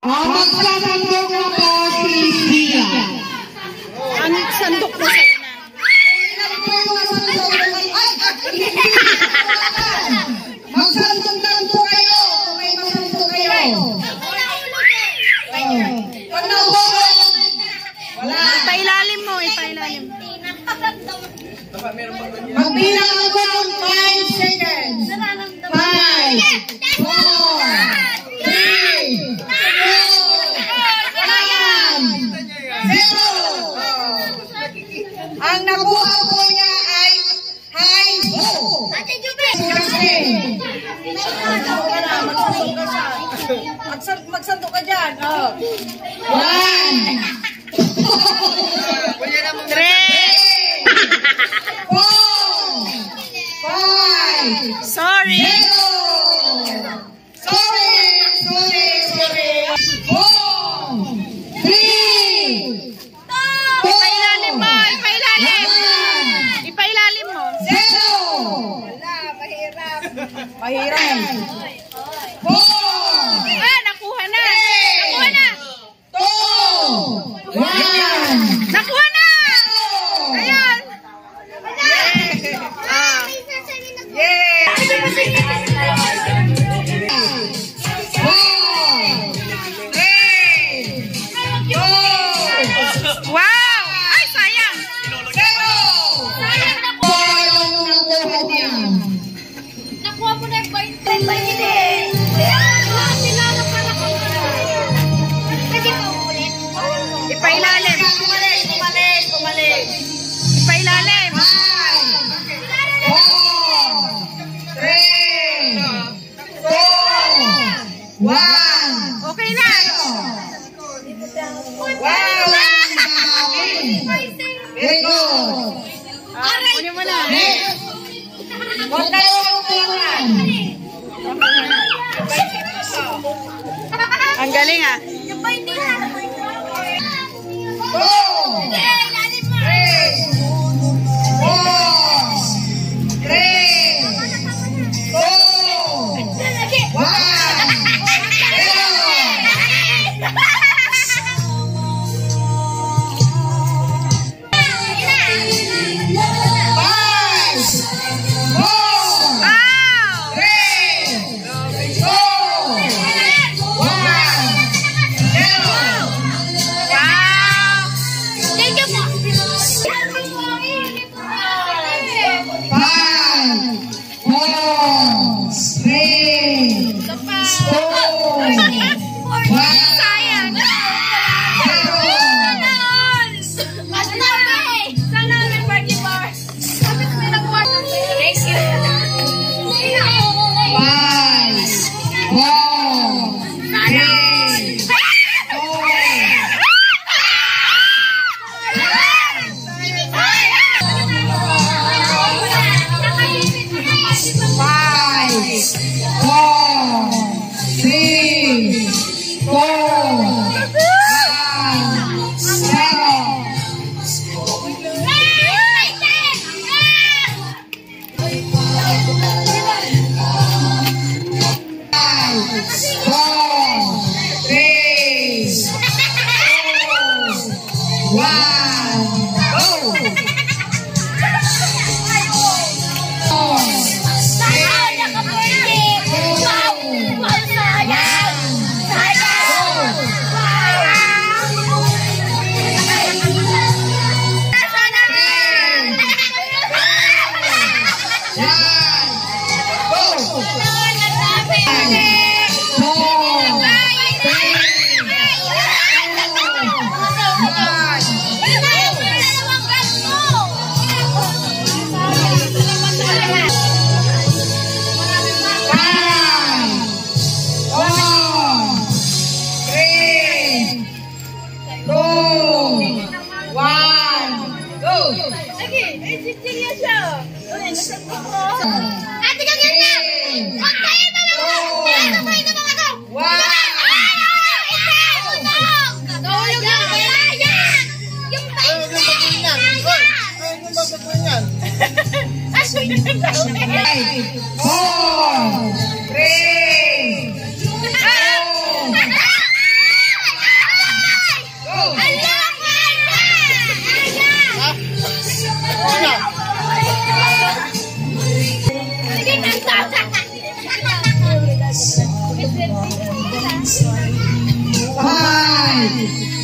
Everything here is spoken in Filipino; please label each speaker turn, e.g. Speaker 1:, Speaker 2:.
Speaker 1: Magsasandok na po si Gia.
Speaker 2: Ang sandok na sa'yo na.
Speaker 1: Magsasandok na po kayo. May magsasandok kayo. Pag nahuhulog, wala.
Speaker 2: Ipailalim mo, ipailalim.
Speaker 1: Magbilang ako ng 5 seconds. 5, 4, 3, 2, 1, 0. Ang nakuha po niya ay high ho.
Speaker 2: Magsandok ka dyan.
Speaker 1: 1,
Speaker 2: 3,
Speaker 1: 4, 5,
Speaker 2: sorry.
Speaker 1: 0. Sorry. 4, 3,
Speaker 2: Ipailalim mo, ipailalim. Ipailalim mo.
Speaker 1: 0.
Speaker 2: Mahirap.
Speaker 1: 4,
Speaker 2: Ah, nakuha na. Nakuha na.
Speaker 1: 2, 1.
Speaker 2: Nakuha na. Ayan. Ah. Wow! Ay, sayang.
Speaker 3: Nakuha mo na yung point. Pwede pa ulit?
Speaker 2: Ipailalim. Ipailalim.
Speaker 1: 1.
Speaker 2: Okay na.
Speaker 1: Very good.
Speaker 2: Kunin mo na.
Speaker 1: Huwag kayong tingnan.
Speaker 2: Ang galing ah.
Speaker 3: Yung point nila.
Speaker 1: 2, 3, 4, 3, 2, 1.
Speaker 3: Ate, ganyan na! Huwag kayo mga ano ba ito mga to? Tulog lang kaya yan! Yung
Speaker 1: Four, three,
Speaker 3: Ay!